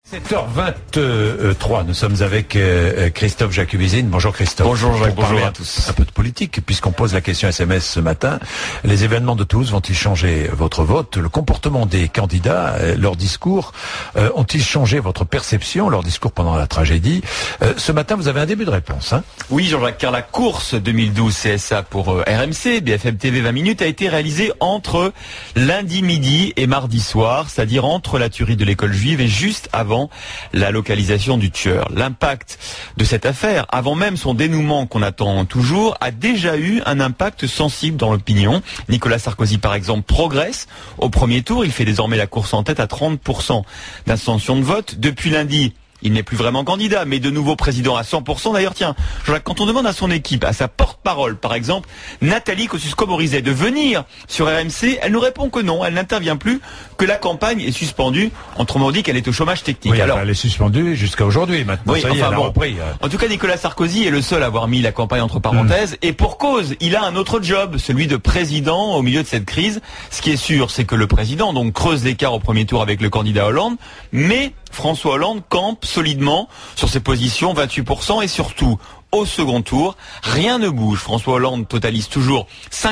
7h23, nous sommes avec Christophe Jacubizine. Bonjour Christophe. Bonjour Jacques, bonjour à tous. Un peu de politique, puisqu'on pose la question SMS ce matin. Les événements de Toulouse vont-ils changer votre vote? Le comportement des candidats, leurs discours, ont-ils changé votre perception, leur discours pendant la tragédie? Ce matin, vous avez un début de réponse, hein? Oui Jean-Jacques, car la course 2012 CSA pour RMC, BFM TV 20 minutes, a été réalisée entre lundi midi et mardi soir, c'est-à-dire entre la tuerie de l'école juive et juste avant la localisation du tueur. L'impact de cette affaire, avant même son dénouement qu'on attend toujours, a déjà eu un impact sensible dans l'opinion. Nicolas Sarkozy, par exemple, progresse au premier tour. Il fait désormais la course en tête à 30% d'intention de vote. Depuis lundi, il n'est plus vraiment candidat, mais de nouveau président à 100%. D'ailleurs, tiens, Jean-Jacques, quand on demande à son équipe, à sa porte-parole, par exemple, Nathalie Kosciusko-Morizet, de venir sur RMC, elle nous répond que non, elle n'intervient plus, que la campagne est suspendue. Autrement dit, qu'elle est au chômage technique. Oui, alors, elle est suspendue jusqu'à aujourd'hui, maintenant. Oui, ça y est, elle a repris. En tout cas, Nicolas Sarkozy est le seul à avoir mis la campagne entre parenthèses, et pour cause, il a un autre job, celui de président au milieu de cette crise. Ce qui est sûr, c'est que le président, donc, creuse l'écart au premier tour avec le candidat Hollande, mais François Hollande campe solidement sur ses positions, 28%, et surtout, au second tour, rien ne bouge. François Hollande totalise toujours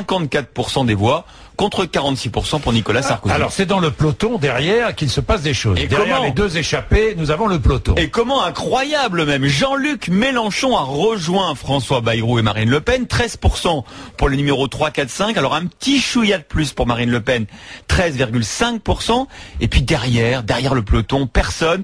54% des voix, contre 46% pour Nicolas Sarkozy. Alors c'est dans le peloton derrière qu'il se passe des choses. Et derrière comment les deux échappés, nous avons le peloton. Et comment incroyable même, Jean-Luc Mélenchon a rejoint François Bayrou et Marine Le Pen, 13% pour le numéro 3, 4, 5. Alors un petit chouïa de plus pour Marine Le Pen, 13,5%. Et puis derrière le peloton, personne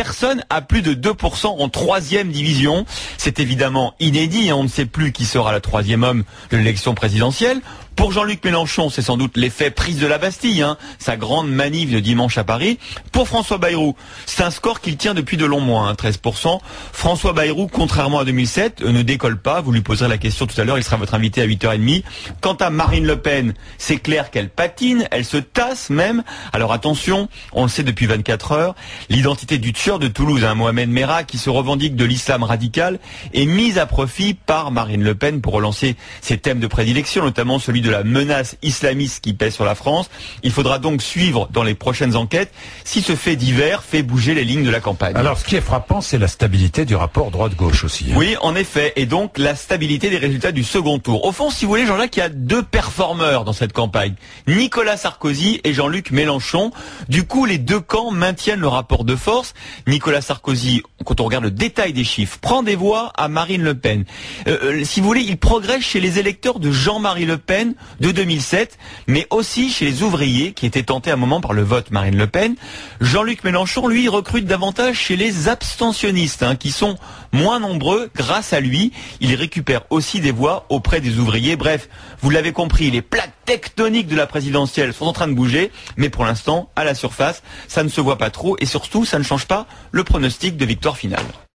a plus de 2% en troisième division. C'est évidemment inédit, hein, on ne sait plus qui sera le troisième homme de l'élection présidentielle. Pour Jean-Luc Mélenchon, c'est sans doute l'effet prise de la Bastille, hein, sa grande manif de dimanche à Paris. Pour François Bayrou, c'est un score qu'il tient depuis de longs mois, hein, 13%. François Bayrou, contrairement à 2007, ne décolle pas. Vous lui poserez la question tout à l'heure, il sera votre invité à 8h30. Quant à Marine Le Pen, c'est clair qu'elle patine, elle se tasse même. Alors attention, on le sait depuis 24 heures, l'identité du tueur de Toulouse, hein, Mohamed Merah, qui se revendique de l'islam radical, est mise à profit par Marine Le Pen pour relancer ses thèmes de prédilection, notamment celui de la menace islamiste qui pèse sur la France. Il faudra donc suivre dans les prochaines enquêtes si ce fait divers fait bouger les lignes de la campagne. Alors ce qui est frappant, c'est la stabilité du rapport droite-gauche aussi. Hein. Oui, en effet, et donc la stabilité des résultats du second tour. Au fond, si vous voulez, Jean-Jacques, il y a deux performeurs dans cette campagne, Nicolas Sarkozy et Jean-Luc Mélenchon. Du coup, les deux camps maintiennent le rapport de force. Nicolas Sarkozy, quand on regarde le détail des chiffres, prend des voix à Marine Le Pen. Si vous voulez, il progresse chez les électeurs de Jean-Marie Le Pen de 2007, mais aussi chez les ouvriers qui étaient tentés à un moment par le vote Marine Le Pen. Jean-Luc Mélenchon, lui, recrute davantage chez les abstentionnistes, hein, qui sont moins nombreux. Grâce à lui, il récupère aussi des voix auprès des ouvriers. Bref, vous l'avez compris, les plaques tectoniques de la présidentielle sont en train de bouger, mais pour l'instant, à la surface, ça ne se voit pas trop, et surtout, ça ne change pas le pronostic de victoire finale.